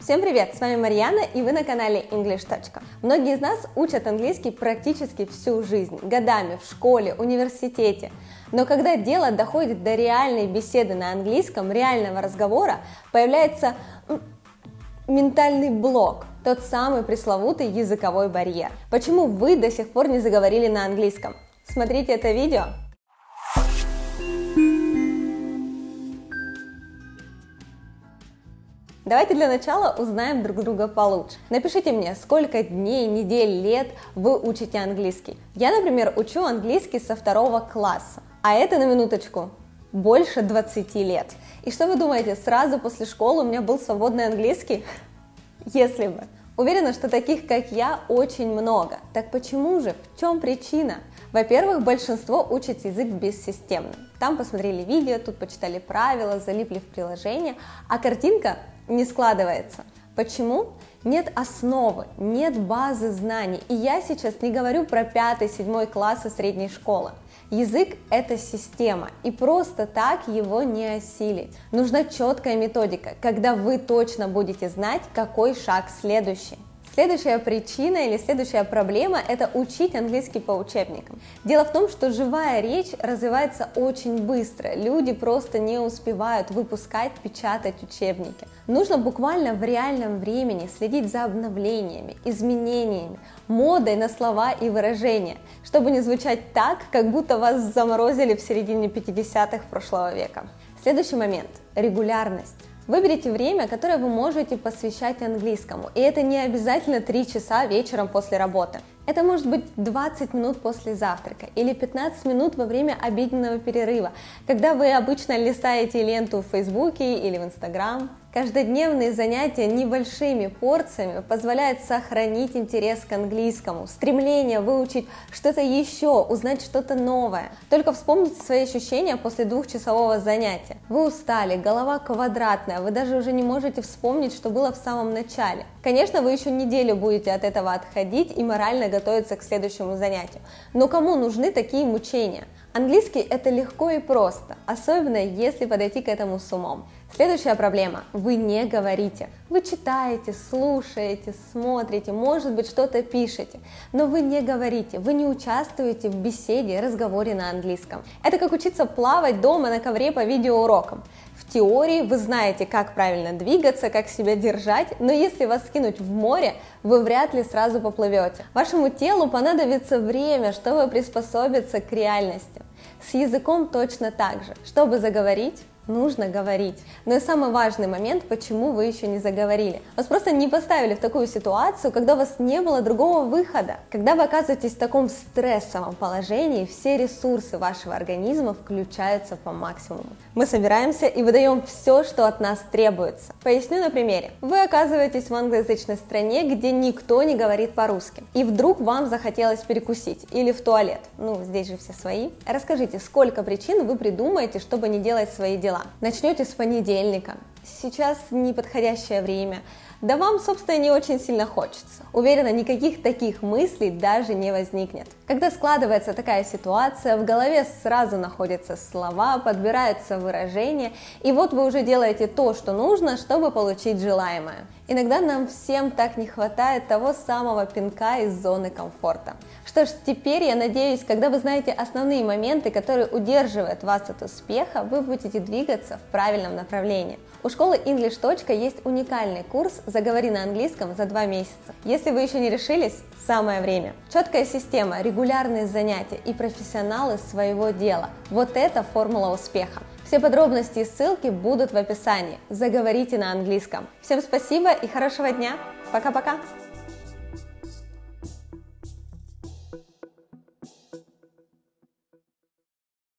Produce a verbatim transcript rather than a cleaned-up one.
Всем привет, с вами Марьяна, и вы на канале English. Многие из нас учат английский практически всю жизнь, годами, в школе, университете. Но когда дело доходит до реальной беседы на английском, реального разговора, появляется ментальный блок, тот самый пресловутый языковой барьер. Почему вы до сих пор не заговорили на английском? Смотрите это видео. Давайте для начала узнаем друг друга получше. Напишите мне, сколько дней, недель, лет вы учите английский. Я, например, учу английский со второго класса, а это, на минуточку, больше двадцати лет. И что вы думаете, сразу после школы у меня был свободный английский? Если бы. Уверена, что таких, как я, очень много. Так почему же? В чем причина? Во-первых, большинство учат язык бессистемно. Там посмотрели видео, тут почитали правила, залипли в приложение, а картинка не складывается. Почему? Нет основы, нет базы знаний. И я сейчас не говорю про пятый, седьмой классы средней школы. Язык – это система, и просто так его не осилить. Нужна четкая методика, когда вы точно будете знать, какой шаг следующий. Следующая причина или следующая проблема – это учить английский по учебникам. Дело в том, что живая речь развивается очень быстро, люди просто не успевают выпускать, печатать учебники. Нужно буквально в реальном времени следить за обновлениями, изменениями, модой на слова и выражения, чтобы не звучать так, как будто вас заморозили в середине пятидесятых прошлого века. Следующий момент – регулярность. Выберите время, которое вы можете посвящать английскому, и это не обязательно три часа вечером после работы. Это может быть двадцать минут после завтрака или пятнадцать минут во время обеденного перерыва, когда вы обычно листаете ленту в Фейсбуке или в Инстаграм. Каждодневные занятия небольшими порциями позволяют сохранить интерес к английскому, стремление выучить что-то еще, узнать что-то новое. Только вспомните свои ощущения после двухчасового занятия. Вы устали, голова квадратная, вы даже уже не можете вспомнить, что было в самом начале. Конечно, вы еще неделю будете от этого отходить и морально готовиться к следующему занятию. Но кому нужны такие мучения? Английский – это легко и просто, особенно если подойти к этому с умом. Следующая проблема – вы не говорите. Вы читаете, слушаете, смотрите, может быть, что-то пишете, но вы не говорите, вы не участвуете в беседе, разговоре на английском. Это как учиться плавать дома на ковре по видеоурокам. В теории вы знаете, как правильно двигаться, как себя держать, но если вас скинуть в море, вы вряд ли сразу поплывете. Вашему телу понадобится время, чтобы приспособиться к реальности. С языком точно так же. Чтобы заговорить, нужно говорить. Но и самый важный момент, почему вы еще не заговорили. Вас просто не поставили в такую ситуацию, когда у вас не было другого выхода. Когда вы оказываетесь в таком стрессовом положении, все ресурсы вашего организма включаются по максимуму. Мы собираемся и выдаем все, что от нас требуется. Поясню на примере. Вы оказываетесь в англоязычной стране, где никто не говорит по-русски. И вдруг вам захотелось перекусить или в туалет. Ну, здесь же все свои. Расскажите, сколько причин вы придумаете, чтобы не делать свои дела. Начнете с понедельника. Сейчас неподходящее время. Да вам, собственно, не очень сильно хочется. Уверена, никаких таких мыслей даже не возникнет. Когда складывается такая ситуация, в голове сразу находятся слова, подбираются выражения, и вот вы уже делаете то, что нужно, чтобы получить желаемое. Иногда нам всем так не хватает того самого пинка из зоны комфорта. Что ж, теперь, я надеюсь, когда вы знаете основные моменты, которые удерживают вас от успеха, вы будете двигаться в правильном направлении. У школы English. Есть уникальный курс «Заговори на английском» за два месяца. Если вы еще не решились, самое время. Четкая система, регулярные занятия и профессионалы своего дела. Вот это формула успеха. Все подробности и ссылки будут в описании. Заговорите на английском. Всем спасибо и хорошего дня. Пока-пока.